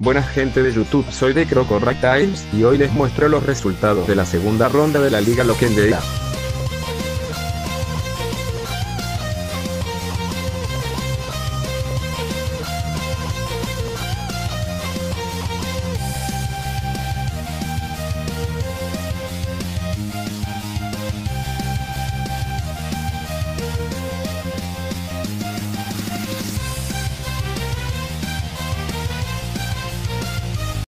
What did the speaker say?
Buenas gente de YouTube, soy de Crocorack Times y hoy les muestro los resultados de la segunda ronda de la Liga Lock'n'Dea.